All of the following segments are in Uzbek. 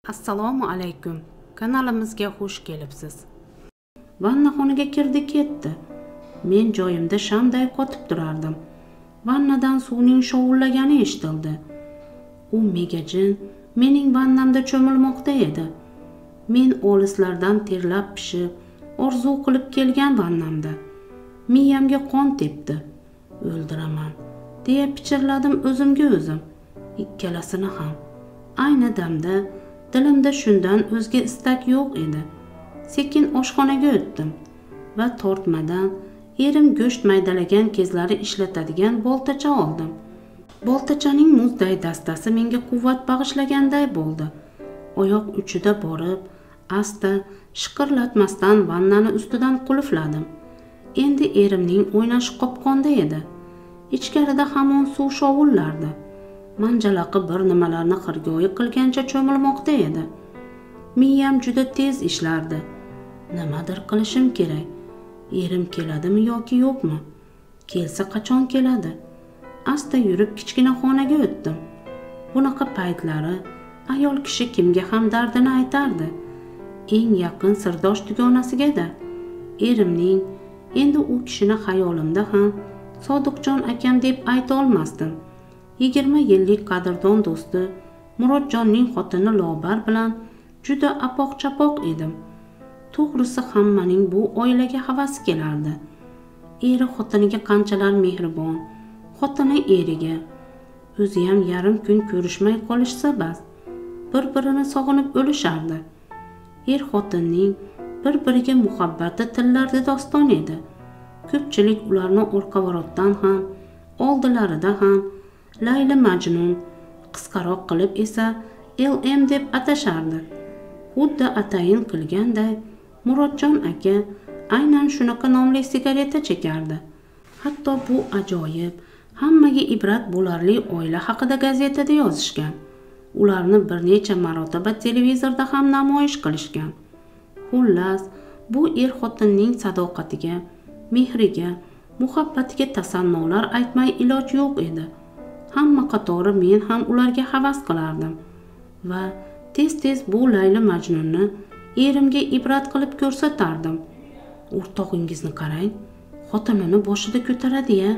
Assalomu alaykum. Kanalimizga xush kelibsiz. Vannaxonaga kirdi ketdi. Men joyimda shamday qotib turardim. Vannadan suvning shovullagani eshitildi. U megajin mening vannamda cho'milmoqda edi. Men olislardan terlab pishib, orzu qilib kelgan vannamda. Miyamga qon tepdi. O'ldiraman, deya pichirladim o'zimga o'zim. Ikkalasini ham. Ayni damda dilimda shundan o'zga istak yo'q edi. Sekin oshxonaga o'tdim va tortmadan erim go'sht maydalagan kezlari ishlatadigan boltacha oldim. Boltachaning muzday dastasi menga quvvat bag'ishlaganday bo'ldi. Oyoq uchida borib, asta shiqirlatmasdan vannani ustidan qulfladim. Endi erimning o'ynashi qopqonda edi. Ichkarida hamon suv shovullardi. Manjalaqi bir nimalarni xirgoyi qilgancha cho'milmoqda edi. Miyam juda tez ishlardi. Nimadir qilishim kerak. Erim keladimi yoki yo'qmi? Kelsa qachon keladi? Asta yurib kichkina xonaga o'tdim. Bunaqa paytlari ayol kishi kimga ham dardini aytardi. Eng yaqin sirdosh dugonasiga-da. Erimning endi u kishini xayolimda ham Sodiqjon akam deb ayta olmasdim. 20 yillik qadrdon do'sti Murodjonning xotini Lobar bilan juda apoq-chapoq edim. To'g'risi hammaning bu oilaga havasi kelardi. Eri xotiniga qanchalar mehribon, xotini eriga. O'zi ham yarim kun ko'rishmay qolishsa bas, bir-birini sog'inib o'lishardi. Er xotinning bir-biriga muhabbati tillarda doston edi. Ko'pchilik ularni orqavarotdan ham, oldilarida ham Layli Majnun, qisqaroq qilib esa LM deb atashardi. Xuddi atayin qilganday Murodjon aka aynan shunaqa nomli sigareta chekardi. Hatto bu ajoyib, hammaga ibrat bo'larli oila haqida gazetada yozishgan. Ularni bir necha marotaba televizorda ham namoyish qilishgan. Xullas, bu er xotinning sadoqatiga, mehriga, muhabbatiga tasannolar aytmay iloj yo'q edi. Hamma qatori men ham ularga havas qilardim va tez-tez bu Layli Majnunni erimga ibrat qilib ko'rsatardim. O'rtog'ingizni qarang, xotinini boshida ko'taradi-ya.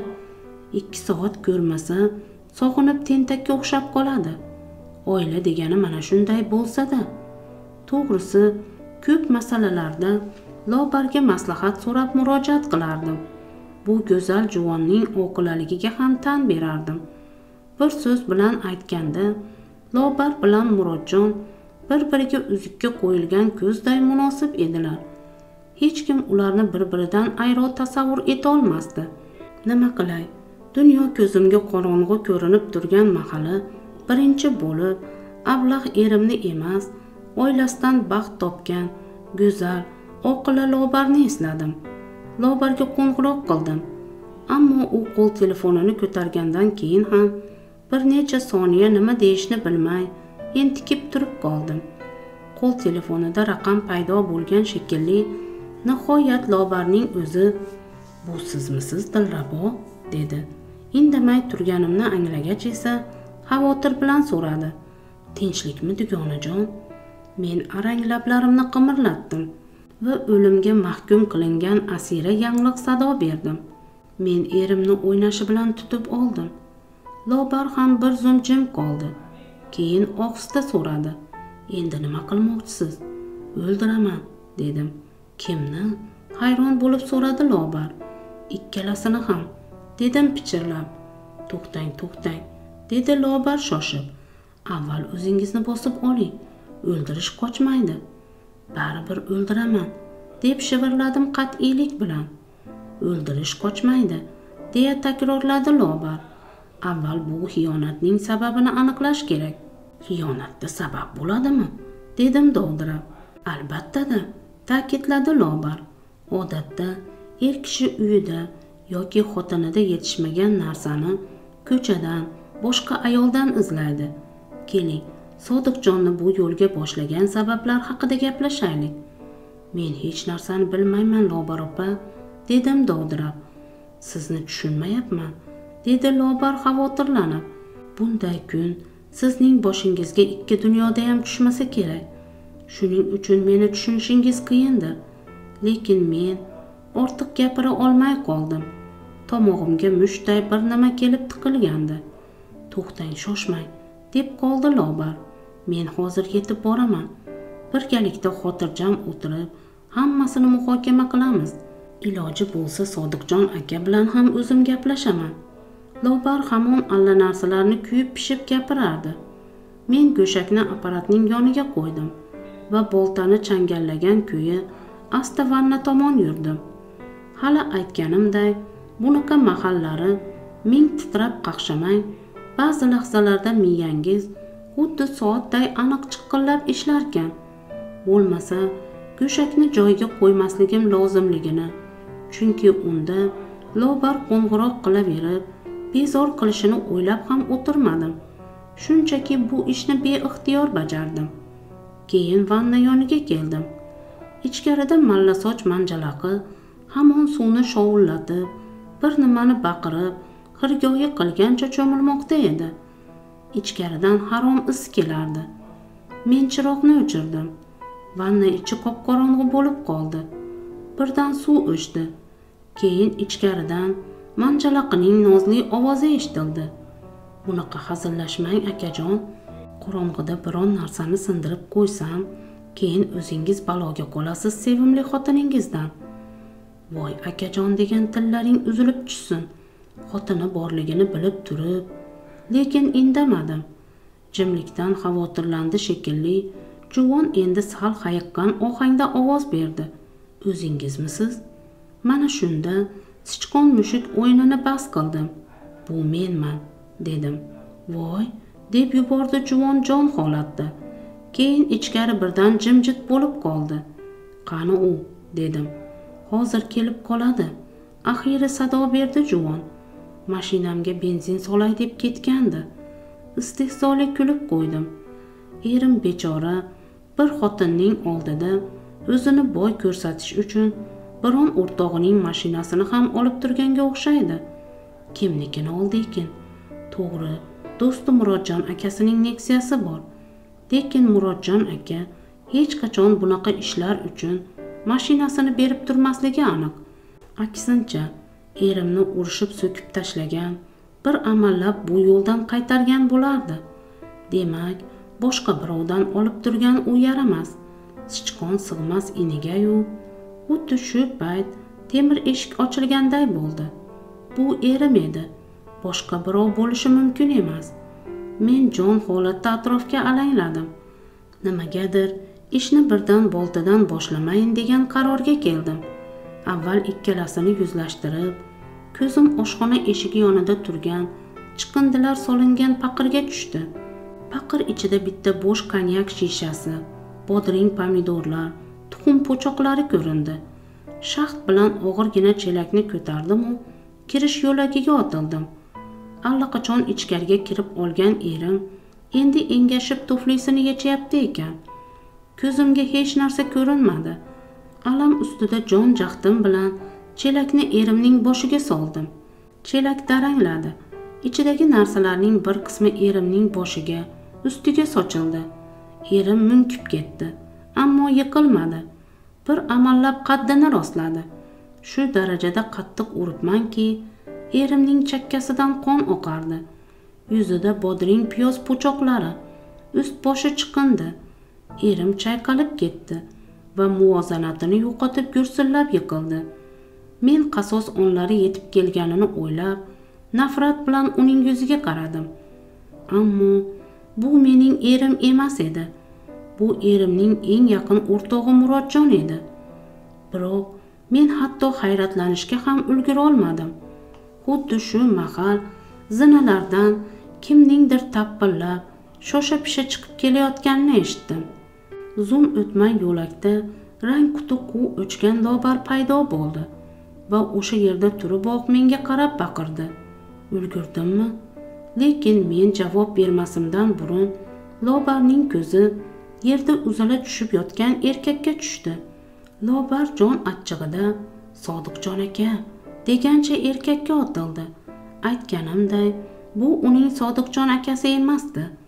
2 soat ko'rmasa, sog'inib tentakka o'xshab qoladi. Oila degani mana shunday bo'lsa-da. To'g'risi, ko'p masalalarda Lobarga maslahat so'rab murojaat qilardim. Bu go'zal juvonning oqilaligiga ham tan berardim. Bir so'z bilan aytganda, Lobar bilan Murodjon bir-biriga uzukka qo'yilgan ko'zday munosib edilar. Hech kim ularni bir-biridan ayro tasavvur eta olmasdi. Nima qilay? Dunyo ko'zimga qorong'u ko'rinib turgan mahali birinchi bo'lib ablah erimni emas, oilasidan baxt topgan go'zal, oqila Lobarni esladim. Lobarga qo'ng'iroq qildim. Ammo u qo'l telefonini ko'targandan keyin ham bir necha soniya nima deyishni bilmay, entikib turib qoldim. Qo'l telefonida raqam paydo bo'lgan shekilli, nihoyat Lobarning o'zi "Bu sizmisiz Dilrabo?" dedi. Indamay turganimni anglagach esa xavotir bilan so'radi. "Tinchlikmi dugonajon?" Men arang lablarimni qimirlatdim va o'limga mahkum qilingan asira yanglig' sado berdim. Men erimni o'ynashi bilan tutib oldim. Lobar ham bir zum jim qoldi. Keyin ohista so'radi. "Endi nima qilmoqchisiz?" "O'ldiraman," dedim. "Kimni?" hayron bo'lib so'radi Lobar. "Ikkalasini ham," dedim pichirlab. To'xtang, dedi Lobar shoshib. "Avval o'zingizni bosib oling. O'ldirish qochmaydi." "Baribir o'ldiraman," deb shivirladim qat'iylik bilan. "O'ldirish qochmaydi," deya takrorladi Lobar. "Avval bu xiyonatning sababini aniqlash kerak." "Xiyonatda sabab bo'ladimi?" dedim dovdirab. "Albatta-da," ta'kidladi Lobar. "Odatda er kishi uyida yoki xotinida yetishmagan narsani ko'chadan, boshqa ayoldan izlaydi. Keling, Sodiqjonni bu yo'lga boshlagan sabablar haqida gaplashaylik." "Men hech narsani bilmayman, Lobar opa," dedim dovdirab. "Sizni tushunmayapman," dedi Lobar xavotirlanib. "Bunday kun Sizning boshingizga ikki dunyoda ham tushmasa kerak. Shuning uchun meni tushunishingiz qiyindir. Lekin men ortiq gapira olmay qoldim. Tomog'imga mushtday bir nima kelib tiqilgandi. To'xtang, shoshmang, deb qoldi Lobar. Men hozir yetib boraman. Birgalikda xotirjam o'tirib, hammasini muhokama qilamiz. Iloji bo'lsa Sodiqjon aka bilan ham o'zim gaplashaman. Lobar hamon allanarsalarni kuyib-pishib gapirardi. Men go'shakni apparatning yoniga qo'ydim va boltani changallagan kuyi asta vanna tomon yurdim. Hali aytganimday, bunaqa mahallari ming titrab qaqshamang, ba'zi lahzalarda miyangiz xuddi soatday aniq chiqqillab ishlarkan. Bo'lmasa, go'shakni joyiga qo'ymasligim lozimligini, chunki unda Lobar qo'ng'iroq qilaverib, bezor qilishini o'ylab ham o'tirmadim. Shunchaki bu ishni beixtiyor bajardim. Keyin vanna yoniga keldim. Ichkarida mallasoch manjalaqi hamon suvni shovullatib, bir nimani baqirib, xirgoyi qilgancha cho'milmoqda edi. Ichkaridan harom is kelardi. Men chiroqni o'chirdim. Vanna ichi qop-qorong'i bo'lib qoldi. Birdan suv o'chdi. Keyin ichkaridan manjalaqining nozli ovozi eshitildi. Bunaqa hazillashmang akajon. Qorong'ida biron narsani sindirib qo'ysam, keyin o'zingiz baloga qolasiz sevimli xotiningizdan. Voy akajon degan tillaring uzilib tushsin. Xotini borligini bilib turib, lekin indamadim. Jimlikdan xavotirlandi shekilli. Juvon endi sal hayiqqan ohangda ovoz berdi. O'zingizmisiz? Mana shunda sichqon mushuk o'yinini bas qildim. Bu menman, dedim. Voy, deb yubordi juvon jon holatda. Keyin ichkari birdan jimjit bo'lib qoldi. Qani u, dedim. Hozir kelib qoladi. Axiri sado berdi juvon. Mashinamga benzin solay deb ketgandi. Istehzoli kulib qo'ydim. Erim bechora bir xotinning oldida o'zini boy ko'rsatish uchun biron o'rtog'ining mashinasini ham olib turganga o'xshaydi. Kimnikini oldi ekan? To'g'ri, do'sti Murodjon akasining Nexia'si bor. Lekin Murodjon aka hech qachon bunaqa ishlar uchun mashinasini berib turmasligi aniq. Aksincha, erimni urishib so'kib tashlagan, bir amallab bu yo'ldan qaytargan bo'lardi. Demak, boshqa birovdan olib turgan u yaramas. Sichqon sig'mas iniga-yu. Xuddi shu payt temir eshik ochilganday bo'ldi. Bu erim edi. Boshqa birov bo'lishi mumkin emas. Men jon holatda atrofga alangladim. Nimagadir ishni birdan boltadan boshlamayin degan qarorga keldim. Avval ikkalasini yuzlashtirib, ko'zim oshxona eshigi yonida turgan chiqindilar solingan paqirga tushdi. Paqir ichida bitta bo'sh konyak shishasi, bodring pomidorlar, tuxum po'choqlari ko'rindi. Shaxt bilan og'irgina chelakni ko'tardim-u, kirish yo'lagiga otildim. Allaqachon ichkariga kirib olgan erim endi engashib tuflisini yechyapti ekan. Ko'zimga hech narsa ko'rinmadi. Alam ustida jon jahdim bilan chelakni erimning boshiga soldim. Chelak darangladi. Ichidagi narsalarning bir qismi erimning boshiga, ustiga sochildi. Erim munkib ketdi, ammo yiqilmadi. Bir amallab qaddini rostladi. Shu darajada qattiq uribmanki, erimning chakkasidan qon oqardi. Yuzida bodring piyoz po'choqlari, ust boshi chiqindi. Erim chayqalib ketdi va muvozanatini yo'qotib gursillab yiqildi. Men qasos onlari yetib kelganini o'ylab, nafrat bilan uning yuziga qaradim. Ammo bu mening erim emas edi. Bu erimning eng yaqin o'rtog'i Murodjon edi. Biroq men hatto hayratlanishga ham ulgura olmadim. Xuddi shu mahal zinalardan kimningdir tappillab, shosha-pisha chiqib kelayotganini eshitdim. Zum o'tmay yo'lakda rang quti quv o'chgan Lobar paydo bo'ldi va o'sha yerda turiboq menga qarab baqirdi. Ulgurdimmi? Lekin men javob bermasimdan burun Lobarning ko'zi yerda uzala tushib yotgan erkakka tushdi. Lobar jon achchig'ida "Sodiqjon aka" degancha erkakka otildi. Aytganimday, bu uning Sodiqjon akasi emasdi.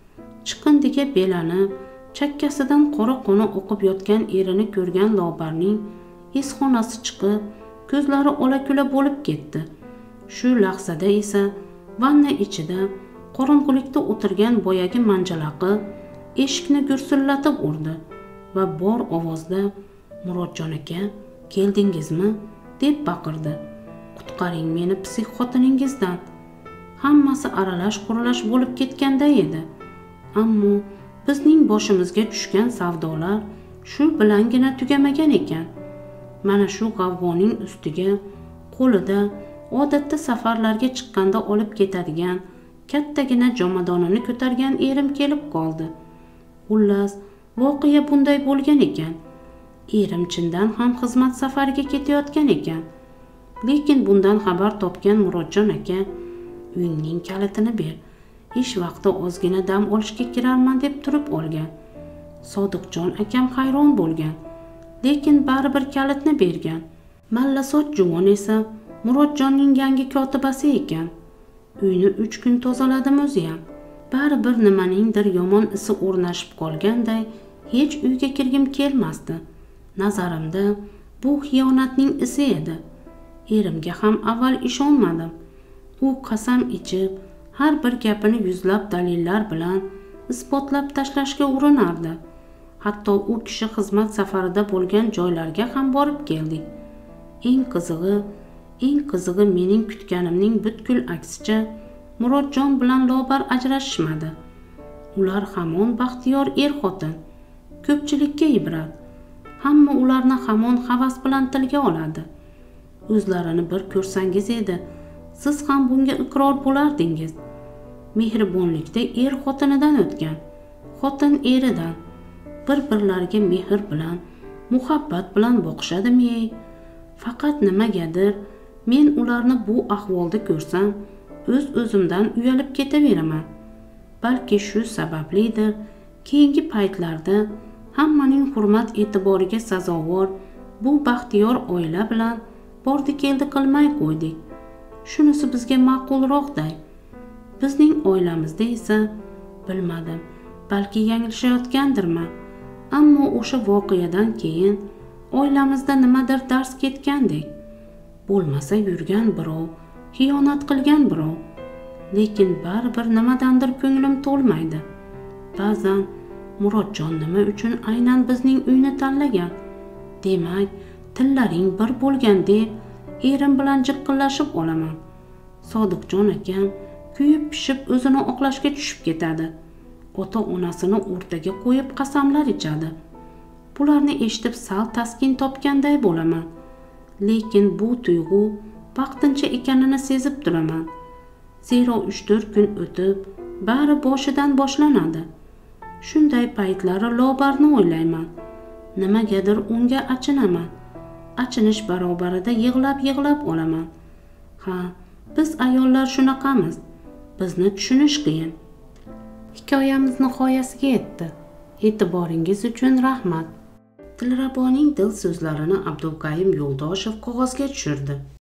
chiqindiga belanib, chakkasidan qora qoni oqib yotgan erini ko'rgan Lobarning esxonasi chiqib, ko'zlari ola-kula bo'lib ketdi. Shu lahzada esa vanna ichida qorong'ulikda o'tirgan boyagi manjalaqi eshikni gursillatib urdi va bor ovozda "Murodjon aka, keldingizmi?" deb baqirdi. "Qutqaring meni psix xotiningizdan." Hammasi aralash-quralash bo'lib ketganday edi. Ammo bizning boshimizga tushgan savdolar shu bilangina tugamagan ekan. Mana shu g'avg'oning ustiga qo'lida odatda safarlarga chiqqanda olib ketadigan kattagina jomadonini ko'targan erim kelib qoldi. Xullas, voqea bunday bo'lgan ekan. Erim chindan ham xizmat safariga ketayotgan ekan. Lekin bundan xabar topgan Murodjon aka, "Uyingning kalitini ber. Ish vaqti ozgina dam olishga kirarman" deb turib olgan. Sodiqjon akam hayron bo'lgan, lekin baribir kalitni bergan. Mallasoch juvon esa Murodjonning yangi kotibasi ekan. Uyni 3 kun tozaladim o'ziyam. Baribir nimaningdir yomon isi o'rnashib qolganday hech uyga kirgim kelmasdi. Nazarimda bu xiyonatning isi edi. Erimga ham avval ishonmadim. U qasam ichib, har bir gapini yuzlab dalillar bilan isbotlab tashlashga urinardi. Hatto u kishi xizmat safarida bo'lgan joylarga ham borib keldik. Eng qizig'i mening kutganimning butkul aksicha Murodjon bilan Lobar ajrashishmadi. Ular hamon baxtiyor er-xotin, ko'pchilikka ibrat. Hamma ularni hamon havas bilan tilga oladi. O'zlarini bir ko'rsangiz edi, siz ham bunga iqror bo'lardingiz. Mehribonlikda er-xotinidan o'tgan, xotin eridan. Bir-birlariga mehr bilan, muhabbat bilan boqishadimi-ey? Faqat nimagadir men ularni bu ahvolda ko'rsam, o'z-o'zimdan uyalib ketaveraman. Balki shu sabablidir, keyingi paytlarda hammaning hurmat e'tiboriga sazovor bu baxtiyor oila bilan bordi-keldi qilmay qo'ydik. Shunisi bizga ma'qulroqday. Bizning oilamizda esa bilmadim, balki yanglishayotgandirman. Ammo o'sha voqeadan keyin oilamizda nimadir dars ketgandek. Bo'lmasa yurgan birov, xiyonat qilgan birov. Lekin baribir nimadandir ko'nglim to'lmaydi. Ba'zan Murodjon nima uchun aynan bizning uyni tanlagan? Demak, tillaring bir bo'lgan deb erim bilan jiqqillashib olaman. Sodiqjon akam kuyib-pishib o'zini oqlashga tushib ketadi. Ota-onasini o'rtaga qo'yib qasamlar ichadi. Bularni eshitib sal taskin topganday bo'laman. Lekin bu tuyg'u vaqtincha ekanini sezib turaman. Zero 3-4 kun o'tib, bari boshidan boshlanadi. Shunday paytlari Lobarni o'ylayman. Nimagadir unga achinaman. Achinish barobarida yig'lab olaman. Ha, biz ayollar shunaqamiz. Bizni tushunish qiyin. Hikoyamiz nihoyasiga yetdi. E'tiboringiz uchun rahmat. Dilraboning dil so'zlarini Abdulqayim Yo'ldoshev qog'ozga tushirdi.